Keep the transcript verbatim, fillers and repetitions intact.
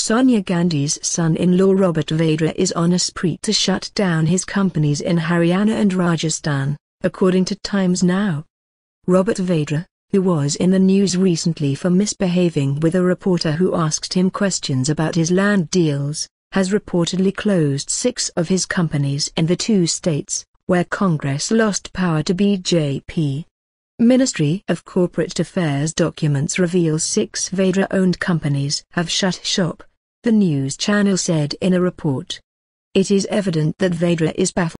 Sonia Gandhi's son-in-law Robert Vadra is on a spree to shut down his companies in Haryana and Rajasthan, according to Times Now. Robert Vadra, who was in the news recently for misbehaving with a reporter who asked him questions about his land deals, has reportedly closed six of his companies in the two states, where Congress lost power to B J P. Ministry of Corporate Affairs documents reveal six Vadra-owned companies have shut shop, the news channel said in a report. It is evident that Vadra is baffled